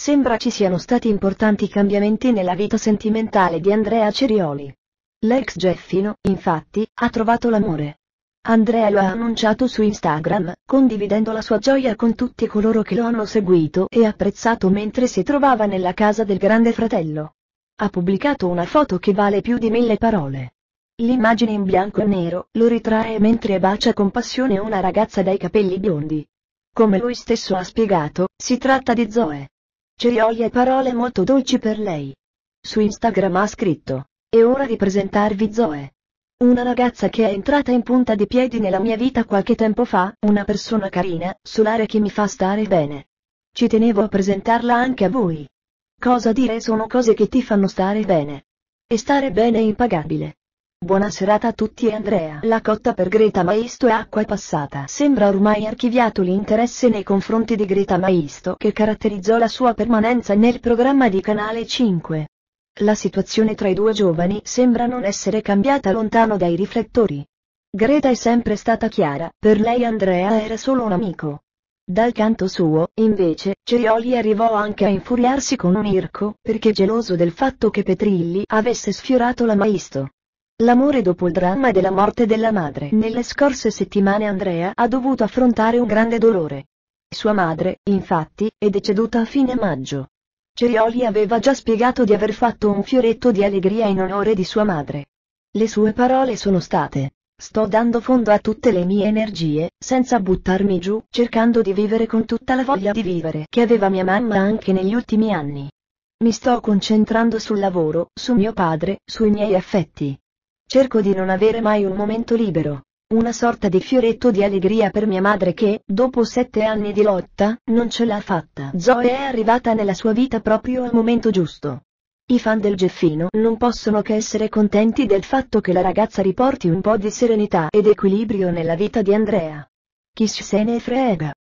sembra ci siano stati importanti cambiamenti nella vita sentimentale di Andrea Cerioli. L'ex Geffino, infatti, ha trovato l'amore. Andrea lo ha annunciato su Instagram, condividendo la sua gioia con tutti coloro che lo hanno seguito e apprezzato mentre si trovava nella casa del grande fratello. Ha pubblicato una foto che vale più di 1000 parole. L'immagine in bianco e nero lo ritrae mentre bacia con passione una ragazza dai capelli biondi. Come lui stesso ha spiegato, si tratta di Zoe. Cerioli ha parole molto dolci per lei. Su Instagram ha scritto: "È ora di presentarvi Zoe. Una ragazza che è entrata in punta di piedi nella mia vita qualche tempo fa, una persona carina, solare che mi fa stare bene. Ci tenevo a presentarla anche a voi. Cosa dire, sono cose che ti fanno stare bene. E stare bene è impagabile. Buona serata a tutti e Andrea". La cotta per Greta Maisto è acqua passata. Sembra ormai archiviato l'interesse nei confronti di Greta Maisto che caratterizzò la sua permanenza nel programma di Canale 5. La situazione tra i due giovani sembra non essere cambiata lontano dai riflettori. Greta è sempre stata chiara, per lei Andrea era solo un amico. Dal canto suo, invece, Cerioli arrivò anche a infuriarsi con Mirko, perché geloso del fatto che Petrilli avesse sfiorato la Maisto. L'amore dopo il dramma della morte della madre. Nelle scorse settimane Andrea ha dovuto affrontare un grande dolore. Sua madre, infatti, è deceduta a fine maggio. Cerioli aveva già spiegato di aver fatto un fioretto di allegria in onore di sua madre. Le sue parole sono state: "Sto dando fondo a tutte le mie energie, senza buttarmi giù, cercando di vivere con tutta la voglia di vivere che aveva mia mamma anche negli ultimi anni. Mi sto concentrando sul lavoro, su mio padre, sui miei affetti. Cerco di non avere mai un momento libero. Una sorta di fioretto di allegria per mia madre che, dopo 7 anni di lotta, non ce l'ha fatta". Zoe è arrivata nella sua vita proprio al momento giusto. I fan del Geffino non possono che essere contenti del fatto che la ragazza riporti un po' di serenità ed equilibrio nella vita di Andrea. Chi se ne frega.